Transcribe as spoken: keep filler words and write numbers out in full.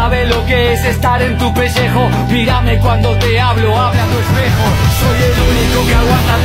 sabe lo que es estar en tu pellejo. Mírame cuando te hablo, habla a tu espejo. Soy el único que aguanta